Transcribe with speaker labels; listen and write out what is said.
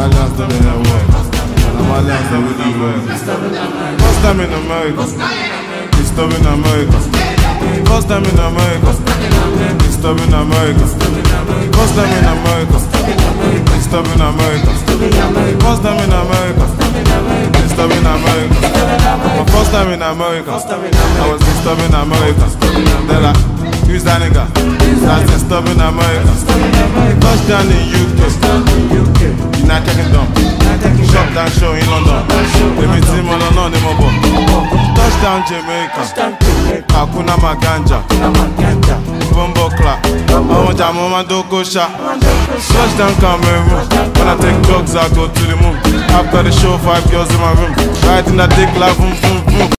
Speaker 1: Malians don't hear work. Malians don't do work. First time in America. Disturbing America. First time in America. Disturbing America. First time in America. Disturbing America. First time in America. Disturbing America. My first time in America. I was disturbing America. They're like, who's that nigga? That's disturbing America. Touchdown in UK. United Kingdom. Shop down show in London. They meet him on London, touchdown Jamaica. Hakuna Maganja. Bumbo clap. Mama Doko shot. Touchdown Cameroon. When I take drugs, I go to the moon. After the show, 5 girls in my room. Riding that dick like boom boom.